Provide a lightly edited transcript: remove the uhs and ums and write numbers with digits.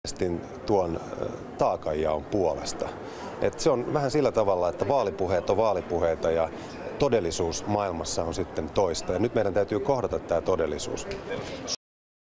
tuon taakanjaon puolesta. Se on vähän sillä tavalla, että vaalipuheet on vaalipuheita ja todellisuus maailmassa on sitten toista. Ja nyt meidän täytyy kohdata tämä todellisuus.